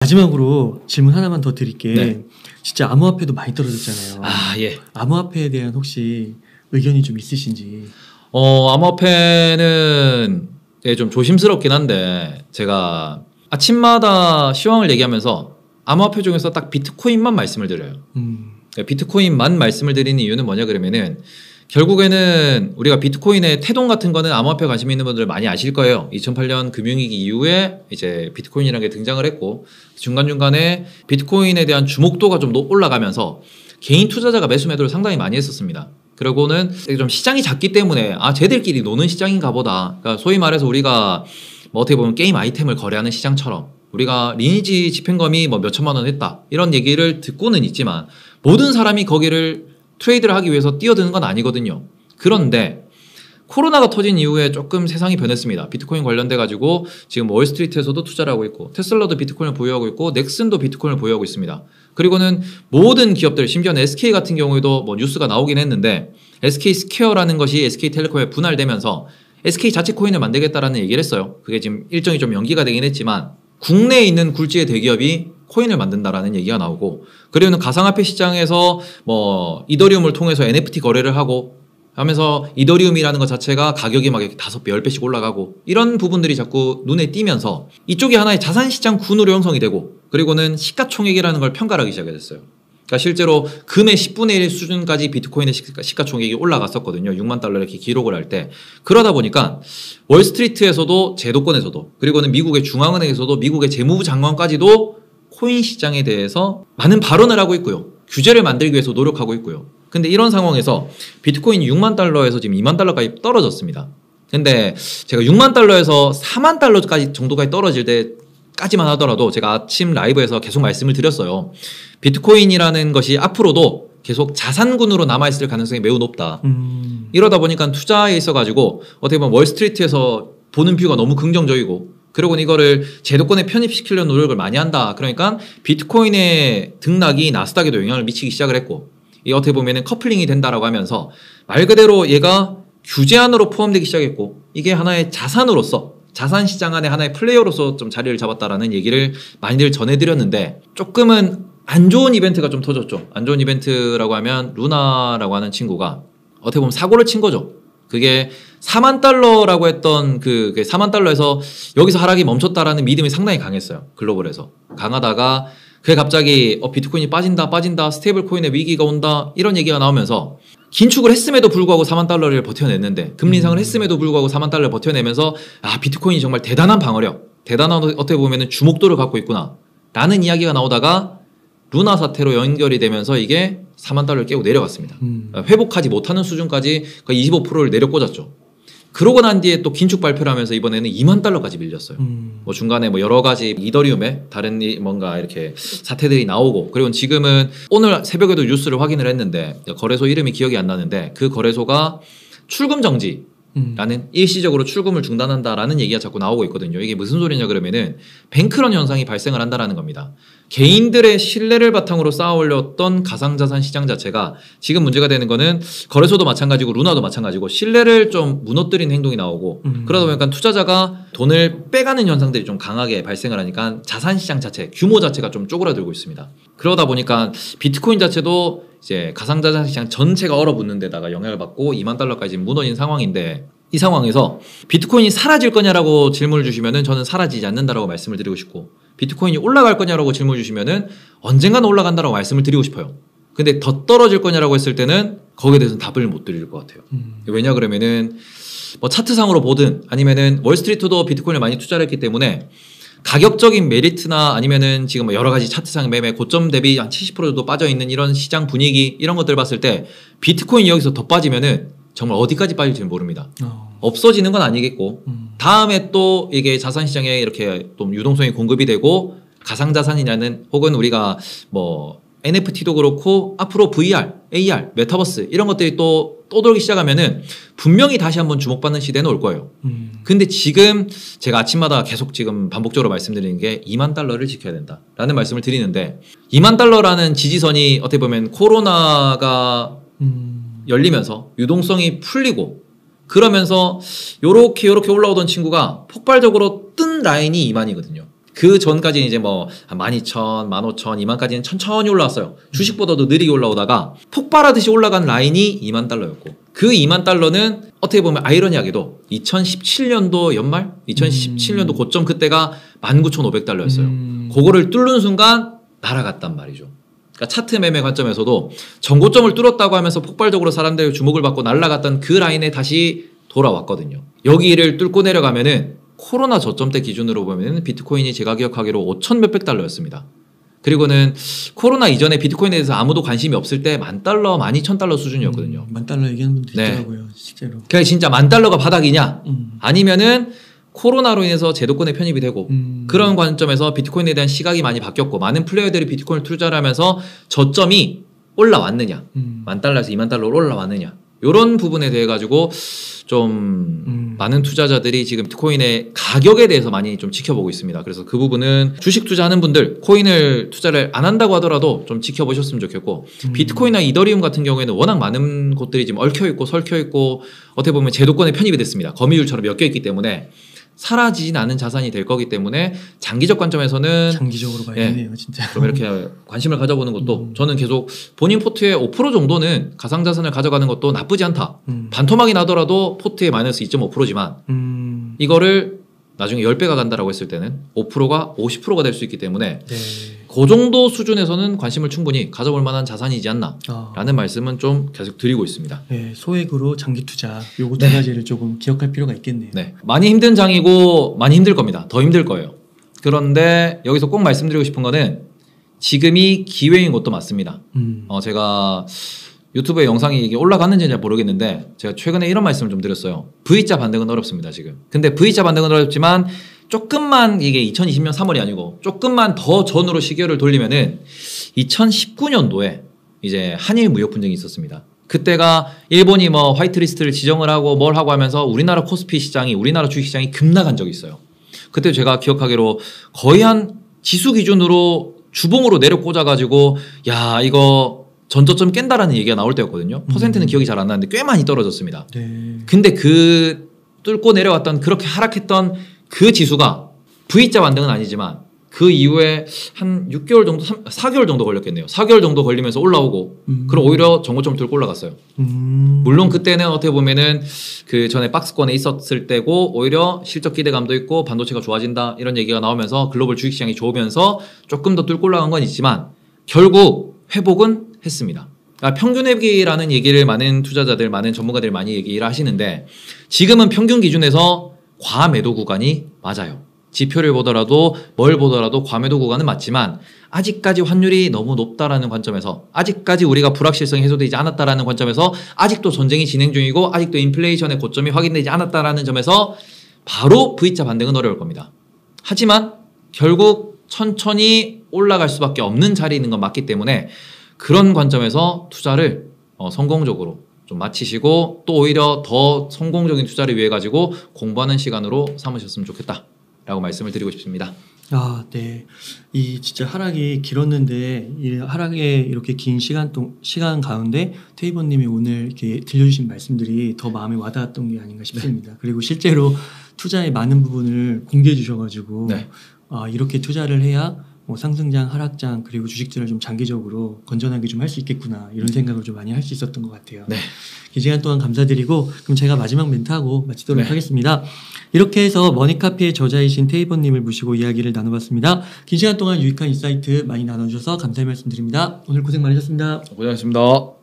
마지막으로 질문 하나만 더 드릴게. 네. 진짜 암호화폐도 많이 떨어졌잖아요. 예. 암호화폐에 대한 혹시 의견이 좀 있으신지. 암호화폐는 좀 조심스럽긴 한데 제가 아침마다 시황을 얘기하면서 암호화폐 중에서 딱 비트코인만 말씀을 드려요. 비트코인만 말씀을 드리는 이유는 뭐냐 그러면은 결국에는 우리가 비트코인의 태동 같은 거는 암호화폐 관심 있는 분들 많이 아실 거예요. 2008년 금융위기 이후에 이제 비트코인이라는 게 등장을 했고 중간중간에 비트코인에 대한 주목도가 좀 올라가면서 개인 투자자가 매수 매도를 상당히 많이 했었습니다. 그리고는 좀 시장이 작기 때문에 쟤들끼리 노는 시장인가 보다. 그러니까 소위 말해서 우리가 뭐 어떻게 보면 게임 아이템을 거래하는 시장처럼 우리가 리니지 집행검이 뭐 몇천만 원 했다 이런 얘기를 듣고는 있지만 모든 사람이 거기를 트레이드를 하기 위해서 뛰어드는 건 아니거든요. 그런데 코로나가 터진 이후에 조금 세상이 변했습니다. 비트코인 관련돼 가지고 지금 월스트리트에서도 투자를 하고 있고 테슬라도 비트코인을 보유하고 있고 넥슨도 비트코인을 보유하고 있습니다. 그리고는 모든 기업들 심지어는 SK 같은 경우에도 뭐 뉴스가 나오긴 했는데 SK 스퀘어라는 것이 SK텔레콤에 분할되면서 SK 자체 코인을 만들겠다라는 얘기를 했어요. 그게 지금 일정이 좀 연기가 되긴 했지만 국내에 있는 굴지의 대기업이 코인을 만든다라는 얘기가 나오고 그리고는 가상화폐 시장에서 뭐 이더리움을 통해서 NFT 거래를 하고 하면서 이더리움이라는 것 자체가 가격이 막 이렇게 5배, 10배씩 올라가고 이런 부분들이 자꾸 눈에 띄면서 이쪽이 하나의 자산시장 군으로 형성이 되고 그리고는 시가총액이라는 걸 평가하기 시작했어요. 그러니까 실제로 금의 10분의 1 수준까지 비트코인의 시가총액이 올라갔었거든요. 6만 달러 이렇게 기록을 할 때. 그러다 보니까 월스트리트에서도 제도권에서도 그리고는 미국의 중앙은행에서도 미국의 재무부 장관까지도 코인 시장에 대해서 많은 발언을 하고 있고요. 규제를 만들기 위해서 노력하고 있고요. 근데 이런 상황에서 비트코인이 6만 달러에서 지금 2만 달러까지 떨어졌습니다. 근데 제가 6만 달러에서 4만 달러까지 정도까지 떨어질 때까지만 하더라도 제가 아침 라이브에서 계속 말씀을 드렸어요. 비트코인이라는 것이 앞으로도 계속 자산군으로 남아있을 가능성이 매우 높다. 이러다 보니까 투자에 있어가지고 어떻게 보면 월스트리트에서 보는 뷰가 너무 긍정적이고 그리고 이거를 제도권에 편입시키려는 노력을 많이 한다. 그러니까 비트코인의 등락이 나스닥에도 영향을 미치기 시작을 했고 이 어떻게 보면은 커플링이 된다라고 하면서 말 그대로 얘가 규제 안으로 포함되기 시작했고 이게 하나의 자산으로서 자산시장 안에 하나의 플레이어로서 좀 자리를 잡았다라는 얘기를 많이들 전해드렸는데 조금은 안 좋은 이벤트가 좀 터졌죠. 안 좋은 이벤트라고 하면 루나라고 하는 친구가 어떻게 보면 사고를 친 거죠. 그게 4만 달러라고 했던 그 4만 달러에서 여기서 하락이 멈췄다라는 믿음이 상당히 강했어요. 글로벌에서. 강하다가 그게 갑자기 비트코인이 빠진다 스테이블 코인의 위기가 온다 이런 얘기가 나오면서 긴축을 했음에도 불구하고 4만 달러를 버텨냈는데 금리 인상을 했음에도 불구하고 4만 달러를 버텨내면서 비트코인이 정말 대단한 방어력 대단한 어떻게 보면 주목도를 갖고 있구나 라는 이야기가 나오다가 루나 사태로 연결이 되면서 이게 4만 달러를 깨고 내려갔습니다. 회복하지 못하는 수준까지 거의 25%를 내려 꽂았죠. 그러고 난 뒤에 또 긴축 발표를 하면서 이번에는 2만 달러까지 밀렸어요. 뭐 중간에 뭐 여러 가지 이더리움에 다른 뭔가 이렇게 사태들이 나오고 그리고 지금은 오늘 새벽에도 뉴스를 확인을 했는데 거래소 이름이 기억이 안 나는데 그 거래소가 출금 정지 라는 일시적으로 출금을 중단한다라는 얘기가 자꾸 나오고 있거든요. 이게 무슨 소리냐 그러면은 뱅크런 현상이 발생을 한다라는 겁니다. 개인들의 신뢰를 바탕으로 쌓아 올렸던 가상자산 시장 자체가 지금 문제가 되는 거는 거래소도 마찬가지고 루나도 마찬가지고 신뢰를 좀 무너뜨리는 행동이 나오고 그러다 보니까 투자자가 돈을 빼가는 현상들이 좀 강하게 발생을 하니까 자산 시장 자체 규모 자체가 좀 쪼그라들고 있습니다. 그러다 보니까 비트코인 자체도 이제 가상자산 시장 전체가 얼어붙는 데다가 영향을 받고 2만 달러까지 무너진 상황인데 이 상황에서 비트코인이 사라질 거냐라고 질문을 주시면은 저는 사라지지 않는다라고 말씀을 드리고 싶고 비트코인이 올라갈 거냐라고 질문을 주시면은 언젠가는 올라간다라고 말씀을 드리고 싶어요. 근데 더 떨어질 거냐라고 했을 때는 거기에 대해서는 답을 못 드릴 것 같아요. 왜냐 그러면은 뭐 차트상으로 보든 아니면은 월스트리트도 비트코인을 많이 투자를 했기 때문에 가격적인 메리트나 아니면은 지금 뭐 여러 가지 차트상 매매 고점 대비 한 70% 정도 빠져있는 이런 시장 분위기 이런 것들 봤을 때 비트코인이 여기서 더 빠지면은 정말 어디까지 빠질지 모릅니다. 없어지는 건 아니겠고 다음에 또 이게 자산시장에 이렇게 또 유동성이 공급이 되고 가상자산이라는 혹은 우리가 뭐 NFT도 그렇고 앞으로 VR, AR, 메타버스 이런 것들이 또 돌기 시작하면은 분명히 다시 한번 주목받는 시대는 올 거예요. 근데 지금 제가 아침마다 계속 지금 반복적으로 말씀드리는 게 2만 달러를 지켜야 된다라는 말씀을 드리는데 2만 달러라는 지지선이 어떻게 보면 코로나가 열리면서 유동성이 풀리고 그러면서 요렇게 올라오던 친구가 폭발적으로 뜬 라인이 2만이거든요. 그 전까지는 이제 뭐 12,000, 15,000, 2만까지는 천천히 올라왔어요. 주식보다도 느리게 올라오다가 폭발하듯이 올라간 라인이 2만 달러였고 그 2만 달러는 어떻게 보면 아이러니하게도 2017년도 연말? 2017년도 고점 그때가 19,500달러였어요. 그거를 뚫는 순간 날아갔단 말이죠. 그러니까 차트 매매 관점에서도 전고점을 뚫었다고 하면서 폭발적으로 사람들의 주목을 받고 날아갔던 그 라인에 다시 돌아왔거든요. 여기를 뚫고 내려가면은 코로나 저점 때 기준으로 보면 비트코인이 제가 기억하기로 5천 몇백 달러였습니다. 그리고는 코로나 이전에 비트코인에 대해서 아무도 관심이 없을 때 10,000달러, 12,000달러 수준이었거든요. 10,000달러 얘기하는 분도 있더라고요. 실제로. 그게 진짜 10,000달러가 바닥이냐? 아니면은 코로나로 인해서 제도권에 편입이 되고 그런 관점에서 비트코인에 대한 시각이 많이 바뀌었고 많은 플레이어들이 비트코인을 투자를 하면서 저점이 올라왔느냐? 10,000달러에서 20,000달러로 올라왔느냐? 이런 부분에 대해 가지고 좀 많은 투자자들이 지금 비트코인의 가격에 대해서 많이 좀 지켜보고 있습니다. 그래서 그 부분은 주식 투자하는 분들 코인을 투자를 안 한다고 하더라도 좀 지켜보셨으면 좋겠고 비트코인이나 이더리움 같은 경우에는 워낙 많은 곳들이 지금 얽혀있고 설켜있고 어떻게 보면 제도권에 편입이 됐습니다. 거미줄처럼 엮여있기 때문에 사라지진 않은 자산이 될 거기 때문에 장기적 관점에서는 장기적으로 봐야겠네요. 진짜 좀 이렇게 관심을 가져보는 것도 저는 계속 본인 포트의 5% 정도는 가상자산을 가져가는 것도 나쁘지 않다. 반토막이 나더라도 포트의 마이너스 2.5%지만 이거를 나중에 10배가 간다라고 했을 때는 5%가 50%가 될 수 있기 때문에 네. 그 정도 수준에서는 관심을 충분히 가져볼 만한 자산이지 않나라는 말씀은 좀 계속 드리고 있습니다. 네, 소액으로 장기 투자 요거 두 가지를 조금 기억할 필요가 있겠네요. 네, 많이 힘든 장이고 많이 힘들 겁니다. 더 힘들 거예요. 그런데 여기서 꼭 말씀드리고 싶은 거는 지금이 기회인 것도 맞습니다. 제가 유튜브에 영상이 이게 올라갔는지는 잘 모르겠는데 제가 최근에 이런 말씀을 좀 드렸어요. V자 반등은 어렵습니다 지금. 근데 V자 반등은 어렵지만 조금만 이게 2020년 3월이 아니고 조금만 더 전으로 시계를 돌리면은 2019년도에 이제 한일 무역 분쟁이 있었습니다. 그때가 일본이 뭐 화이트리스트를 지정을 하고 뭘 하고 하면서 우리나라 코스피 시장이 우리나라 주식 시장이 급락한 적이 있어요. 그때 제가 기억하기로 거의 한 지수 기준으로 주봉으로 내려 꽂아가지고 야 이거 전저점 깬다라는 얘기가 나올 때였거든요. 퍼센트는 기억이 잘 안 나는데 꽤 많이 떨어졌습니다. 네. 근데 그 뚫고 내려왔던 그렇게 하락했던 그 지수가 V자 반등은 아니지만 그 이후에 한 6개월 정도, 4개월 정도 걸렸겠네요. 4개월 정도 걸리면서 올라오고 그럼 오히려 정고점 뚫고 올라갔어요. 물론 그때는 어떻게 보면은 그 전에 박스권에 있었을 때고 오히려 실적 기대감도 있고 반도체가 좋아진다 이런 얘기가 나오면서 글로벌 주식시장이 좋으면서 조금 더 뚫고 올라간 건 있지만 결국 회복은 했습니다. 그러니까 평균 회복이라는 얘기를 많은 투자자들, 많은 전문가들이 많이 얘기를 하시는데 지금은 평균 기준에서 과매도 구간이 맞아요. 지표를 보더라도 뭘 보더라도 과매도 구간은 맞지만 아직까지 환율이 너무 높다라는 관점에서 아직까지 우리가 불확실성이 해소되지 않았다라는 관점에서 아직도 전쟁이 진행 중이고 아직도 인플레이션의 고점이 확인되지 않았다라는 점에서 바로 V자 반등은 어려울 겁니다. 하지만 결국 천천히 올라갈 수밖에 없는 자리에 있는 건 맞기 때문에 그런 관점에서 투자를 성공적으로 좀 마치시고 또 오히려 더 성공적인 투자를 위해 가지고 공부하는 시간으로 삼으셨으면 좋겠다라고 말씀을 드리고 싶습니다. 아, 네. 이 진짜 하락이 길었는데 이 하락에 이렇게 긴 시간 가운데 테이버님이 오늘 이렇게 들려주신 말씀들이 더 마음에 와닿았던 게 아닌가 싶습니다. 네. 그리고 실제로 투자의 많은 부분을 공개해 주셔가지고 네. 이렇게 투자를 해야 뭐 상승장, 하락장 그리고 주식들을 좀 장기적으로 건전하게 좀 할 수 있겠구나 이런 생각을 좀 많이 할 수 있었던 것 같아요. 네. 이 시간 동안 감사드리고 그럼 제가 마지막 멘트하고 마치도록 네. 하겠습니다. 이렇게 해서 머니카피의 저자이신 테이버님을 모시고 이야기를 나눠봤습니다. 긴 시간 동안 유익한 인사이트 많이 나눠주셔서 감사의 말씀드립니다. 오늘 고생 많으셨습니다. 고생하셨습니다.